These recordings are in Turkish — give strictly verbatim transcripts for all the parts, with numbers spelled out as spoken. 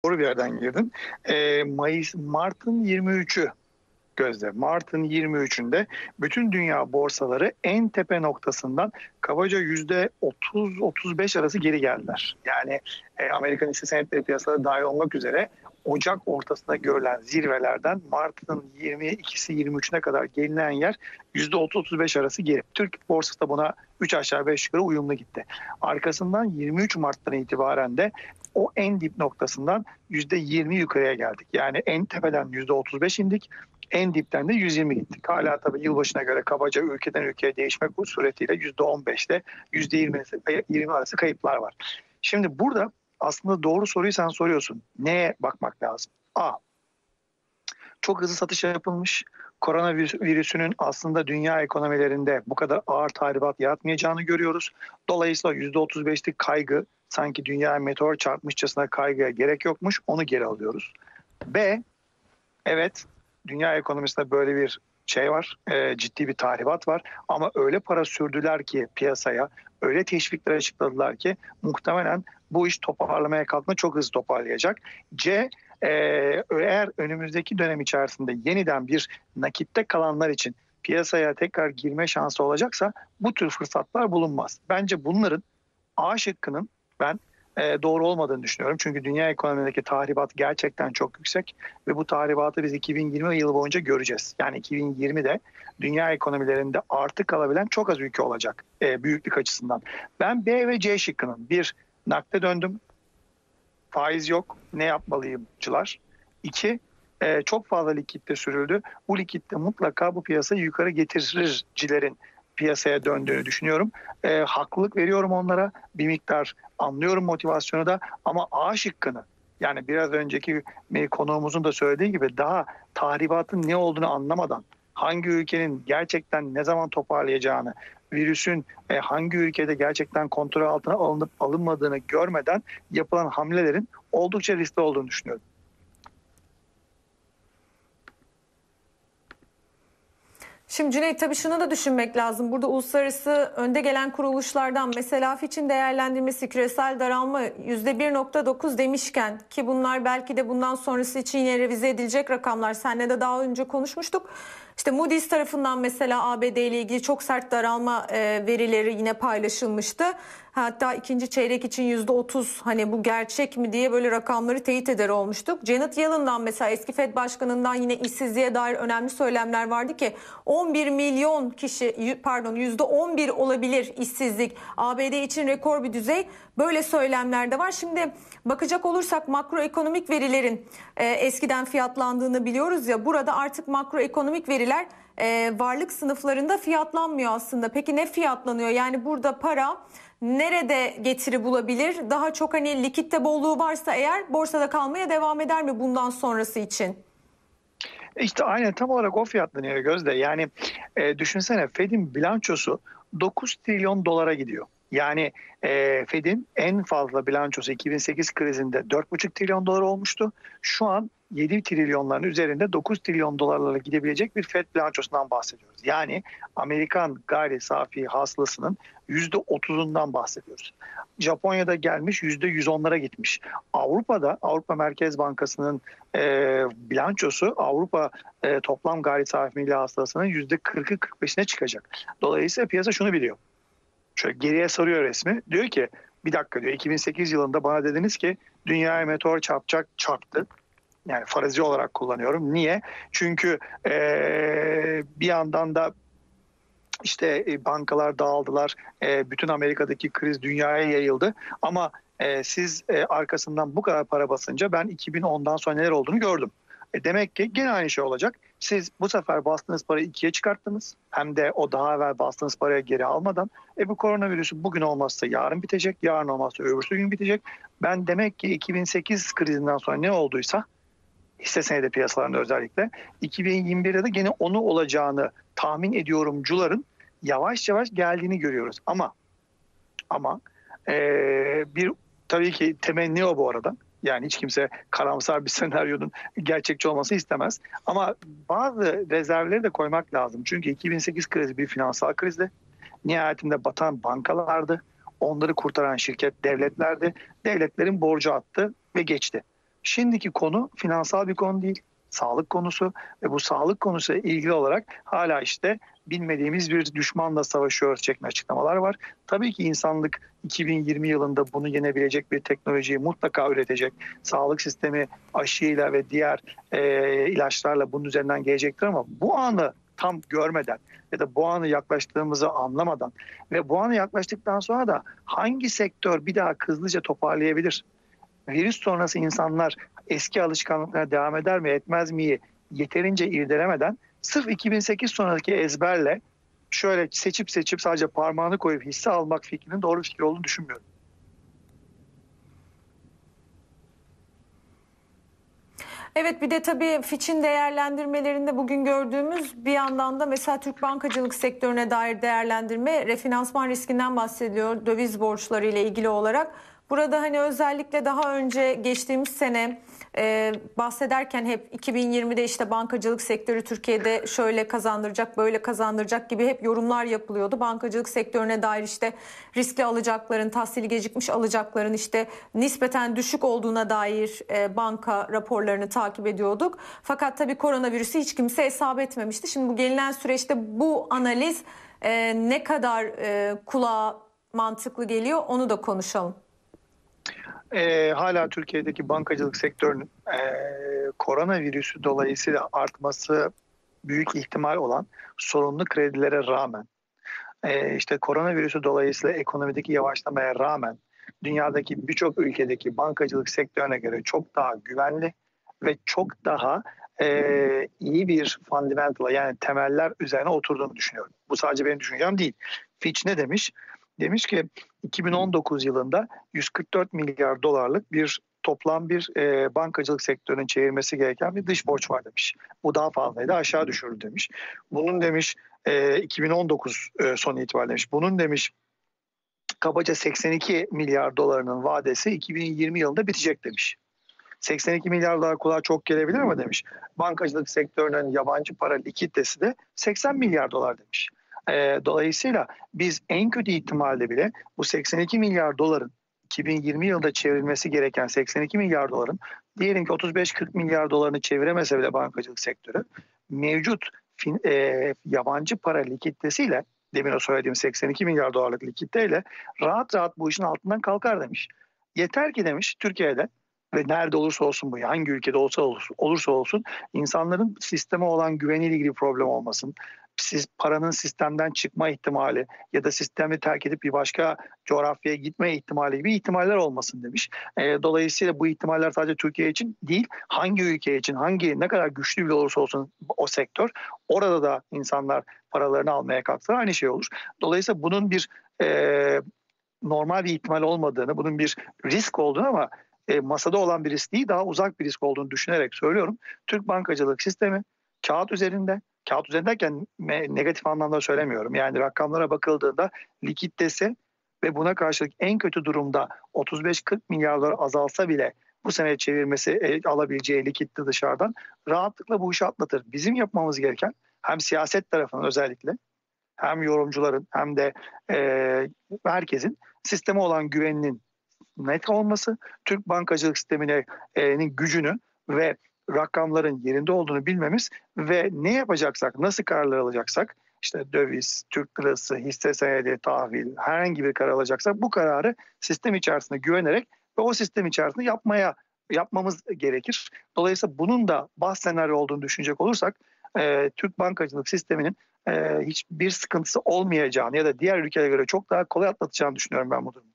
Doğru bir yerden girdin. Ee, Mayıs, Mart'ın yirmi üçü Gözde. Mart'ın yirmi üçünde bütün dünya borsaları en tepe noktasından kabaca yüzde otuz otuz beş arası geri geldiler. Yani e, Amerikan hisse senetleri piyasaları dahil olmak üzere Ocak ortasında görülen zirvelerden Mart'ın yirmi ikisi yirmi üçüne kadar gelinen yer yüzde otuz otuz beş arası geri. Türk borsası da buna üç aşağı beş yukarı uyumlu gitti. Arkasından yirmi üç Mart'tan itibaren de o en dip noktasından yüzde yirmi yukarıya geldik. Yani en tepeden yüzde otuz beş indik. En dipten de yüz yirmi gittik. Hala tabii yılbaşına göre kabaca ülkeden ülkeye değişmek suretiyle yüzde on beşte yüzde yirmi arası kayıplar var. Şimdi burada aslında doğru soruyu sen soruyorsun. Neye bakmak lazım? A. Çok hızlı satış yapılmış. Koronavirüsünün aslında dünya ekonomilerinde bu kadar ağır tahribat yaratmayacağını görüyoruz. Dolayısıyla yüzde otuz beşlik kaygı, sanki dünyaya meteor çarpmışçasına kaygıya gerek yokmuş, onu geri alıyoruz. B. Evet, dünya ekonomisinde böyle bir şey var, e, ciddi bir tahribat var ama öyle para sürdüler ki piyasaya, öyle teşvikler açıkladılar ki muhtemelen bu iş toparlamaya kalktığında çok hızlı toparlayacak. C, e, eğer önümüzdeki dönem içerisinde yeniden bir nakitte kalanlar için piyasaya tekrar girme şansı olacaksa bu tür fırsatlar bulunmaz. Bence bunların A şıkkının ben e, doğru olmadığını düşünüyorum. Çünkü dünya ekonomideki tahribat gerçekten çok yüksek ve bu tahribatı biz iki bin yirmi yılı boyunca göreceğiz. Yani iki bin yirmide dünya ekonomilerinde artı kalabilen çok az ülke olacak e, büyüklük açısından. Ben B ve C şıkkının, bir, nakde döndüm, faiz yok, ne yapmalıyımcılar. İki, e, çok fazla likitte sürüldü. Bu likitte mutlaka bu piyasayı yukarı getirircilerin piyasaya döndüğünü düşünüyorum. E, haklılık veriyorum onlara. Bir miktar anlıyorum motivasyonu da, ama A şıkkını, yani biraz önceki konuğumuzun da söylediği gibi, daha tahribatın ne olduğunu anlamadan, hangi ülkenin gerçekten ne zaman toparlayacağını, virüsün e, hangi ülkede gerçekten kontrol altına alınıp alınmadığını görmeden yapılan hamlelerin oldukça riskli olduğunu düşünüyorum. Şimdi Cüneyt, tabii şunu da düşünmek lazım. Burada uluslararası önde gelen kuruluşlardan mesela Fitch'in değerlendirmesi küresel daralma yüzde bir nokta dokuz demişken, ki bunlar belki de bundan sonrası için yine revize edilecek rakamlar. Seninle de daha önce konuşmuştuk. İşte Moody's tarafından mesela A B D ile ilgili çok sert daralma e, verileri yine paylaşılmıştı. Hatta ikinci çeyrek için yüzde otuz, hani bu gerçek mi diye böyle rakamları teyit eder olmuştuk. Janet Yellen'dan, mesela eski Fed Başkanı'ndan, yine işsizliğe dair önemli söylemler vardı ki on bir milyon kişi, pardon yüzde on bir olabilir işsizlik. A B D için rekor bir düzey. Böyle söylemler de var. Şimdi bakacak olursak makroekonomik verilerin e, eskiden fiyatlandığını biliyoruz ya. Burada artık makroekonomik veriler e, varlık sınıflarında fiyatlanmıyor aslında. Peki ne fiyatlanıyor? Yani burada para nerede getiri bulabilir? Daha çok hani likitte bolluğu varsa eğer borsada kalmaya devam eder mi bundan sonrası için? İşte aynen tam olarak o fiyatlanıyor Gözde. Yani e, düşünsene, Fed'in bilançosu dokuz trilyon dolara gidiyor. Yani e, Fed'in en fazla bilançosu iki bin sekiz krizinde dört buçuk trilyon dolar olmuştu. Şu an yedi trilyonların üzerinde dokuz trilyon dolarlara gidebilecek bir Fed bilançosundan bahsediyoruz. Yani Amerikan gayri safi hasılasının yüzde otuzundan bahsediyoruz. Japonya'da gelmiş yüzde yüz onlara gitmiş. Avrupa'da Avrupa Merkez Bankası'nın e, bilançosu Avrupa e, toplam gayri safi milli hasılasının yüzde kırkı kırk beşine çıkacak. Dolayısıyla piyasa şunu biliyor. Şöyle geriye sarıyor resmi. Diyor ki bir dakika diyor, iki bin sekiz yılında bana dediniz ki dünyaya meteor çarpacak, çarptı. Yani farazi olarak kullanıyorum. Niye? Çünkü ee, bir yandan da işte bankalar dağıldılar. E, bütün Amerika'daki kriz dünyaya yayıldı. Ama e, siz e, arkasından bu kadar para basınca ben iki bin ondan sonra neler olduğunu gördüm. E, demek ki gene aynı şey olacak. Siz bu sefer bastığınız parayı ikiye çıkarttınız. Hem de o daha evvel bastığınız parayı geri almadan. E bu koronavirüsü bugün olmazsa yarın bitecek. Yarın olmazsa öbürsü gün bitecek. Ben demek ki iki bin sekiz krizinden sonra ne olduysa, hisse senedi piyasalarında özellikle, iki bin yirmi birde de gene onu olacağını tahmin ediyorumcuların yavaş yavaş geldiğini görüyoruz. Ama ama ee, bir tabii ki temenni o bu arada. Yani hiç kimse karamsar bir senaryonun gerçekçi olması istemez. Ama bazı rezervleri de koymak lazım. Çünkü iki bin sekiz krizi bir finansal krizdi. Nihayetinde batan bankalardı. Onları kurtaran şirket devletlerdi. Devletlerin borcu attı ve geçti. Şimdiki konu finansal bir konu değil, sağlık konusu ve bu sağlık konusuyla ilgili olarak hala işte bilmediğimiz bir düşmanla savaşıyoruz şeklinde açıklamalar var. Tabii ki insanlık iki bin yirmi yılında bunu yenebilecek bir teknolojiyi mutlaka üretecek. Sağlık sistemi aşıyla ve diğer e, ilaçlarla bunun üzerinden gelecektir ama bu anı tam görmeden ya da bu anı yaklaştığımızı anlamadan ve bu anı yaklaştıktan sonra da hangi sektör bir daha hızlıca toparlayabilir? Virüs sonrası insanlar eski alışkanlıklarına devam eder mi etmez miyi yeterince irdelemeden sırf iki bin sekiz sonraki ezberle şöyle seçip seçip sadece parmağını koyup hisse almak fikrinin doğru fikir olduğunu düşünmüyorum. Evet, bir de tabii Fitch'in değerlendirmelerinde bugün gördüğümüz bir yandan da mesela Türk bankacılık sektörüne dair değerlendirme, refinansman riskinden bahsediliyor döviz borçları ile ilgili olarak. Burada hani özellikle daha önce geçtiğimiz sene e, bahsederken hep iki bin yirmide işte bankacılık sektörü Türkiye'de şöyle kazandıracak, böyle kazandıracak gibi hep yorumlar yapılıyordu. Bankacılık sektörüne dair işte riskli alacakların, tahsili gecikmiş alacakların işte nispeten düşük olduğuna dair e, banka raporlarını takip ediyorduk. Fakat tabii koronavirüsü hiç kimse hesap etmemişti. Şimdi bu gelinen süreçte bu analiz e, ne kadar e, kulağa mantıklı geliyor onu da konuşalım. E, hala Türkiye'deki bankacılık sektörünün e, koronavirüsü dolayısıyla artması büyük ihtimal olan sorunlu kredilere rağmen, e, işte koronavirüsü dolayısıyla ekonomideki yavaşlamaya rağmen dünyadaki birçok ülkedeki bankacılık sektörüne göre çok daha güvenli ve çok daha e, iyi bir fundamental yani temeller üzerine oturduğunu düşünüyorum. Bu sadece benim düşüncem değil. Fitch ne demiş? Demiş ki iki bin on dokuz yılında yüz kırk dört milyar dolarlık bir toplam bir e, bankacılık sektörünün çevirmesi gereken bir dış borç var demiş. Bu daha fazlaydı, aşağı düşürüldü demiş. Bunun demiş e, iki bin on dokuz e, son itibariyle demiş. Bunun demiş kabaca seksen iki milyar dolarının vadesi iki bin yirmi yılında bitecek demiş. seksen iki milyar dolar kulağa çok gelebilir ama demiş. Bankacılık sektörünün yabancı para likiditesi de seksen milyar dolar demiş. E, dolayısıyla biz en kötü ihtimalle bile bu seksen iki milyar doların iki bin yirmi yılında çevrilmesi gereken seksen iki milyar doların diyelim ki otuz beş kırk milyar dolarını çeviremese bile bankacılık sektörü mevcut fin, e, yabancı para likiditesiyle demin o söylediğim seksen iki milyar dolarlık likiditeyle rahat rahat bu işin altından kalkar demiş. Yeter ki demiş Türkiye'de ve nerede olursa olsun bu hangi ülkede olsa olursa, olursa olsun insanların sisteme olan güveniyle ilgili problem olmasın. Siz paranın sistemden çıkma ihtimali ya da sistemi terk edip bir başka coğrafyaya gitme ihtimali gibi ihtimaller olmasın demiş. E, dolayısıyla bu ihtimaller sadece Türkiye için değil, hangi ülke için, hangi ne kadar güçlü bile olursa olsun o sektör, orada da insanlar paralarını almaya kalksa aynı şey olur. Dolayısıyla bunun bir e, normal bir ihtimal olmadığını, bunun bir risk olduğunu ama e, masada olan bir risk değil, daha uzak bir risk olduğunu düşünerek söylüyorum. Türk bankacılık sistemi kağıt üzerinde, kağıt üzerindeyken negatif anlamda söylemiyorum. Yani rakamlara bakıldığında likiditesi ve buna karşılık en kötü durumda otuz beş kırk milyar dolar azalsa bile bu sene çevirmesi e, alabileceği likitte dışarıdan rahatlıkla bu işi atlatır. Bizim yapmamız gereken hem siyaset tarafından özellikle hem yorumcuların hem de e, herkesin sisteme olan güveninin net olması, Türk bankacılık sisteminin e, gücünü ve rakamların yerinde olduğunu bilmemiz ve ne yapacaksak, nasıl kararlar alacaksak, işte döviz, Türk lirası, hisse senedi, tahvil, herhangi bir karar alacaksak bu kararı sistem içerisinde güvenerek ve o sistem içerisinde yapmaya yapmamız gerekir. Dolayısıyla bunun da baz senaryo olduğunu düşünecek olursak e, Türk bankacılık sisteminin e, hiçbir sıkıntısı olmayacağını ya da diğer ülkelere göre çok daha kolay atlatacağını düşünüyorum ben bu durumu.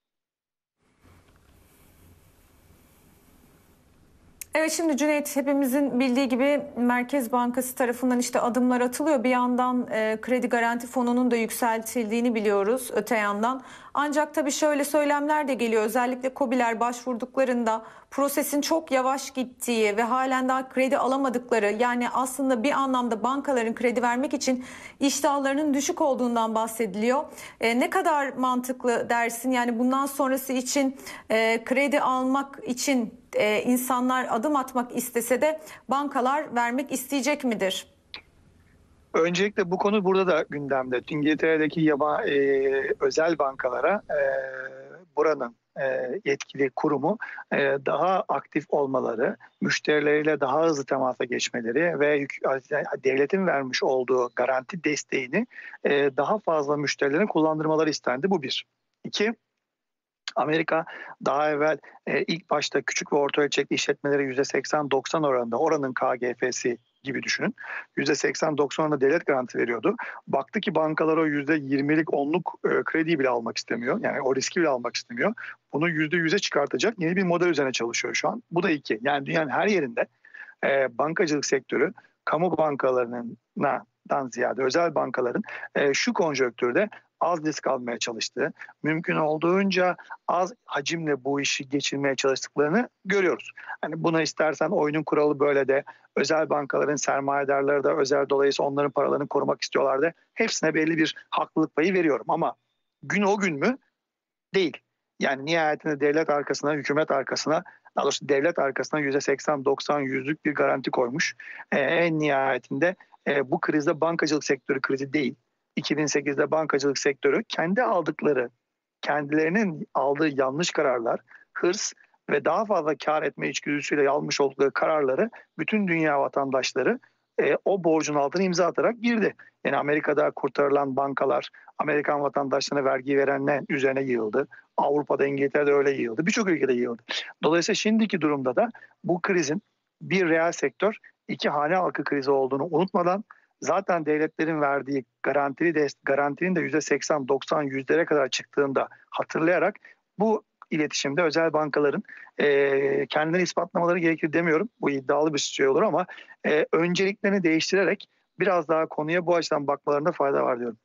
Evet, şimdi Cüneyt, hepimizin bildiği gibi Merkez Bankası tarafından işte adımlar atılıyor. Bir yandan e, kredi garanti fonunun da yükseltildiğini biliyoruz öte yandan. Ancak tabii şöyle söylemler de geliyor. Özellikle KOBİ'ler başvurduklarında prosesin çok yavaş gittiği ve halen daha kredi alamadıkları, yani aslında bir anlamda bankaların kredi vermek için iştahlarının düşük olduğundan bahsediliyor. E, ne kadar mantıklı dersin? Yani bundan sonrası için e, kredi almak için e, insanlar adım atmak istese de bankalar vermek isteyecek midir? Öncelikle bu konu burada da gündemde. İngiltere'deki yaba, e, özel bankalara e, buranın e, yetkili kurumu e, daha aktif olmaları, müşterileriyle daha hızlı temasa geçmeleri ve yük, devletin vermiş olduğu garanti desteğini e, daha fazla müşterilerin kullandırmaları istendi. Bu bir. İki, Amerika daha evvel e, ilk başta küçük ve orta ölçekli işletmelere yüzde seksen doksan oranında, oranın K G F'si gibi düşünün, yüzde seksen doksan oranında devlet garanti veriyordu. Baktı ki bankalar o yüzde yirmilik onluk e, krediyi bile almak istemiyor. Yani o riski bile almak istemiyor. Bunu yüzde yüze çıkartacak yeni bir model üzerine çalışıyor şu an. Bu da iki. Yani dünyanın her yerinde e, bankacılık sektörü kamu bankalarından ziyade özel bankaların e, şu konjonktürde az risk almaya çalıştığı, mümkün olduğunca az hacimle bu işi geçirmeye çalıştıklarını görüyoruz. Hani buna istersen oyunun kuralı böyle de, özel bankaların sermayedarları da özel, dolayısıyla onların paralarını korumak istiyorlar da, hepsine belli bir haklılık payı veriyorum ama gün o gün mü? Değil. Yani nihayetinde devlet arkasına, hükümet arkasına, daha doğrusu devlet arkasına yüzde seksen doksan yüzlük bir garanti koymuş. Ee, en nihayetinde e, bu krizde bankacılık sektörü krizi değil. iki bin sekizde bankacılık sektörü kendi aldıkları, kendilerinin aldığı yanlış kararlar, hırs ve daha fazla kar etme içgüdüsüyle almış oldukları kararları bütün dünya vatandaşları e, o borcun altına imza atarak girdi. Yani Amerika'da kurtarılan bankalar Amerikan vatandaşlarına vergi verenlerin üzerine yığıldı. Avrupa'da, İngiltere'de öyle yığıldı. Birçok ülkede yığıldı. Dolayısıyla şimdiki durumda da bu krizin bir reel sektör, iki hane halkı krizi olduğunu unutmadan, zaten devletlerin verdiği garantili de, garantinin de yüzde seksen doksan yüzlere kadar çıktığında hatırlayarak bu iletişimde özel bankaların e, kendilerini ispatlamaları gerekir demiyorum. Bu iddialı bir şey olur ama e, önceliklerini değiştirerek biraz daha konuya bu açıdan bakmalarında fayda var diyorum.